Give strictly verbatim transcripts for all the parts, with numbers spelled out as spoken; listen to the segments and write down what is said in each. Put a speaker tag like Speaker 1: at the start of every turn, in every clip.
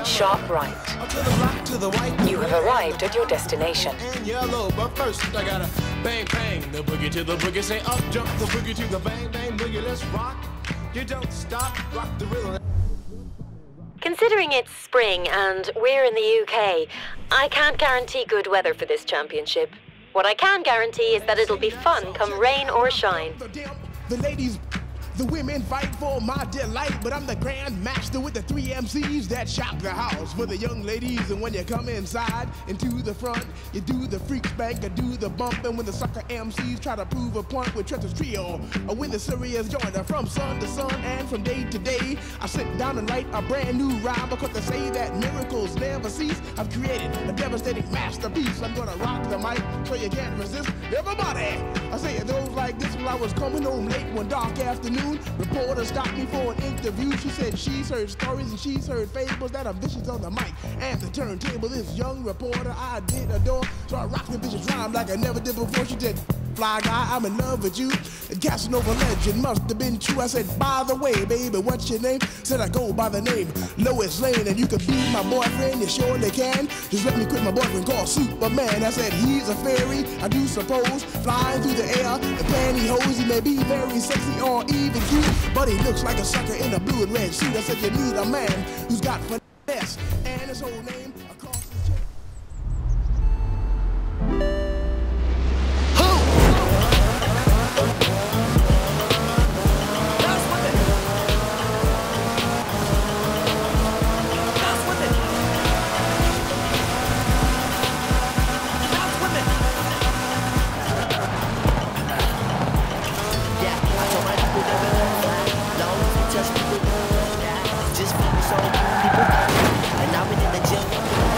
Speaker 1: Then sharp right. You have arrived at your destination.
Speaker 2: And yellow, but first I gotta bang bang the boogie to the boogie. Say up jump the boogie to the bang bang boogie. Let's rock. You don't stop. Rock the rhythm.
Speaker 3: Considering it's spring and we're in the U K, I can't guarantee good weather for this championship. What I can guarantee is that it'll be fun come rain or shine.
Speaker 2: The ladies, the women fight for my delight, but I'm the grand master with the three M Cs that shock the house for the young ladies. And when you come inside into the front, you do the freak spank, you do the bump, and when the sucker M Cs try to prove a point with Trent's trio, or when the serious joiner from sun to sun and from day to day, I sit down and write a brand new rhyme because they say that miracles never cease. I've created a devastating masterpiece. I'm gonna rock the mic so you can't resist. Everybody, I say it goes like this. While I was coming home late one dark afternoon, reporter stopped me for an interview. She said she's heard stories and she's heard fables that are vicious on the mic and the turntable. This young reporter I did adore, so I rocked the vicious rhyme like I never did before. She said, "Fly guy, I'm in love with you." And Casanova legend must have been true. I said, "By the way, baby, what's your name?" Said, "I go by the name Lois Lane, and you can be my boyfriend, you surely can. Just let me quit my boyfriend called Superman." I said, "He's a fairy, I do suppose, flying through the air in pantyhose. He may be very sexy or even cute, but he looks like a sucker in a blue and red suit." I said, "You need a man who's got finesse and his whole name across his chest."
Speaker 4: Just focus on people, and I've been in the gym.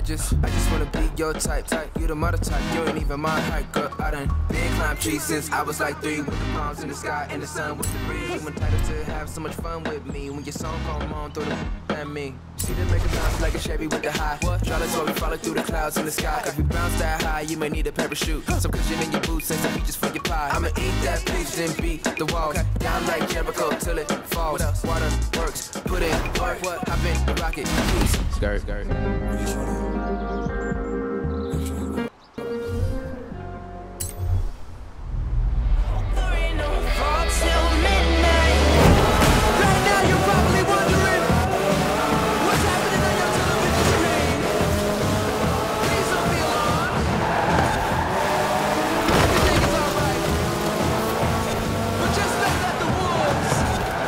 Speaker 4: just, I just wanna be your type, type. You the mother type, you ain't even my height, girl. I done been climb trees since I was like three, with the palms in the sky and the sun with the breeze. You entitled to have so much fun with me. When your song come on, throw the at me. See them make a bounce like a Chevy with the high. What? Charlotte follow through the clouds in the sky. If we bounce that high, you may need a parachute. Some cushion in your boots and some beaches for your pie. I'ma eat that peach, then beat the wall. Okay. Down like Jericho till it falls. What else? Water works, put in work. What? Hop in the rocket, peace. Skirt, skirt.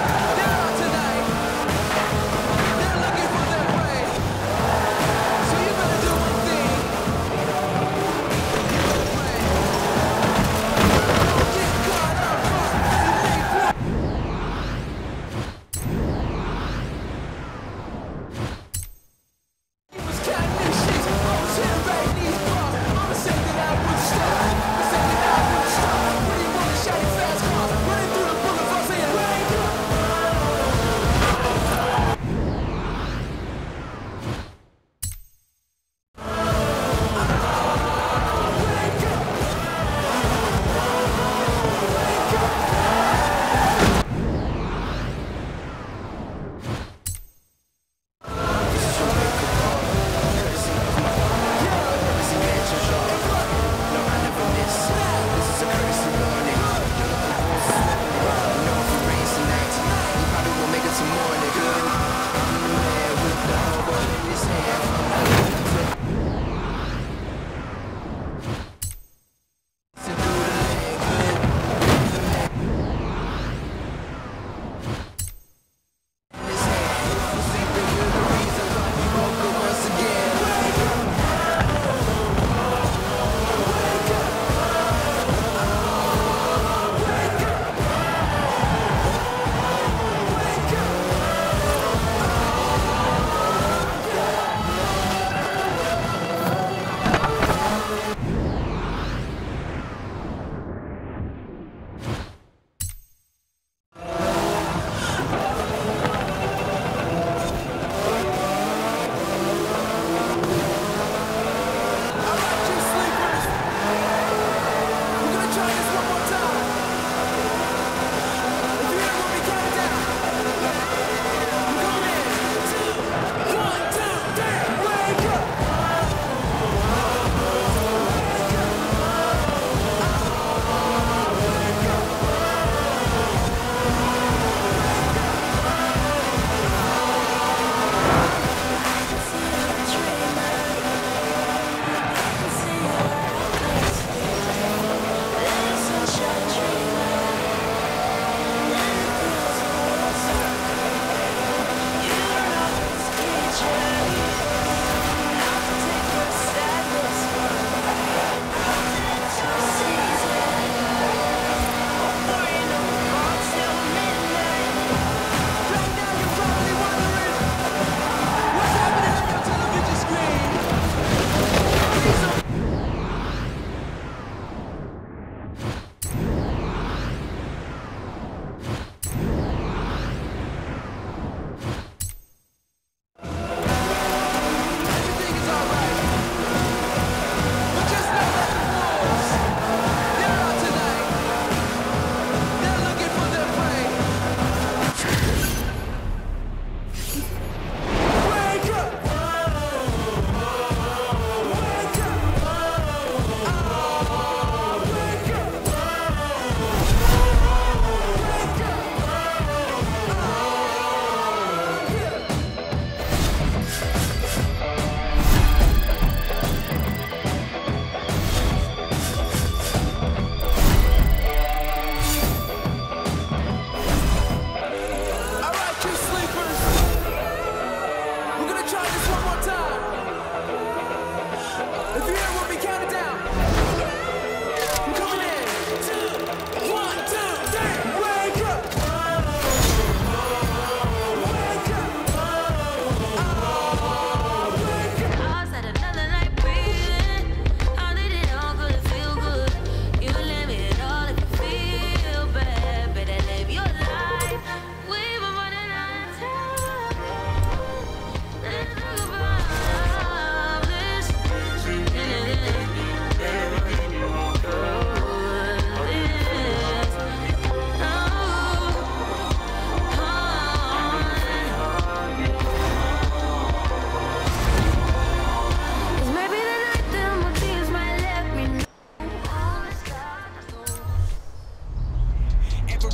Speaker 2: So you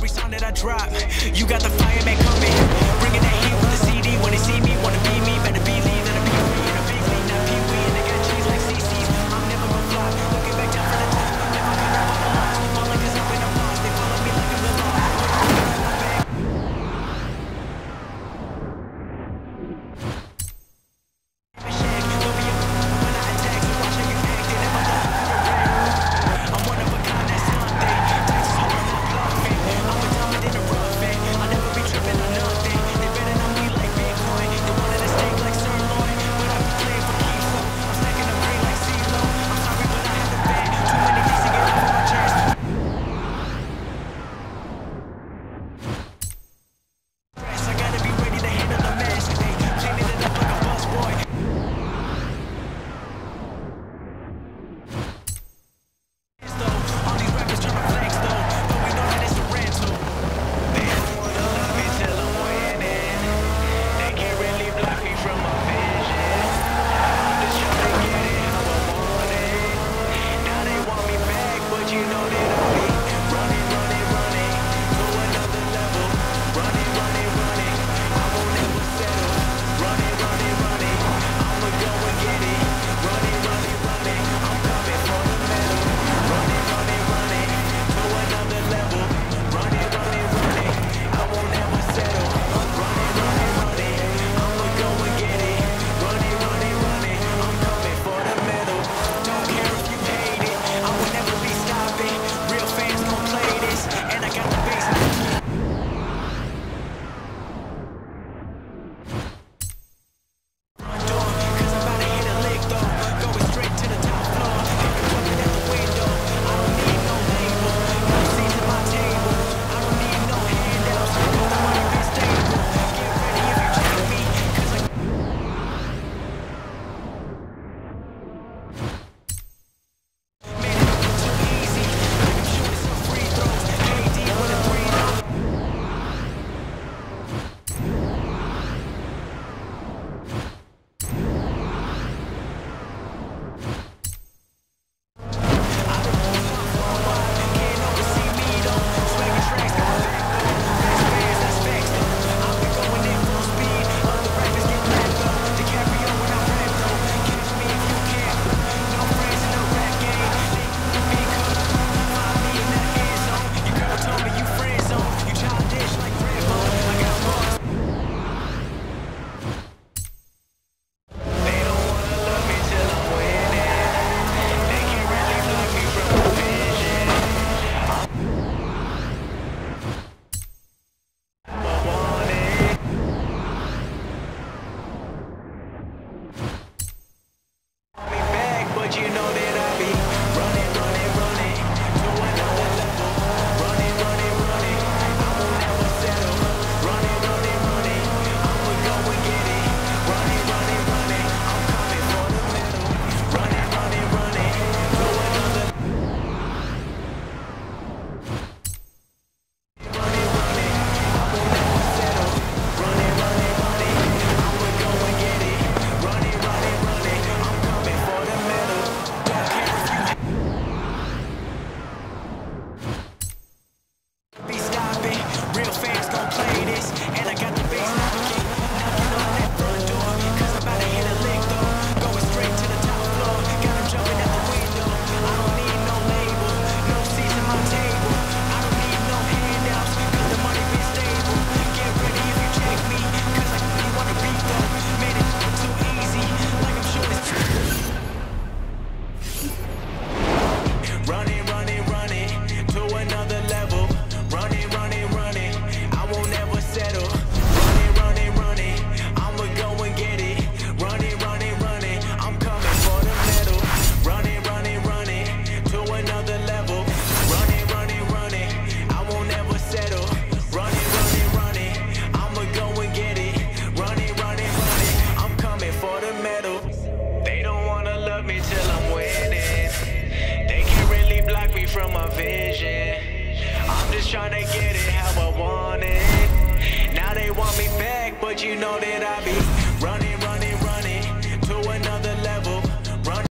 Speaker 5: every song that I drop. You got the fireman coming, bringing that heat with the C D. When they see me, wanna be me, better believe that I'm Pee Wee in a big league, not Pee Wee, and they got cheese like C C's. I'm never gonna flop, looking back down from the top. I'm never gonna fall off. All like this up in the boss, they follow me like I'm the law. trying to get it how I want it. Now they want me back, but you know that I be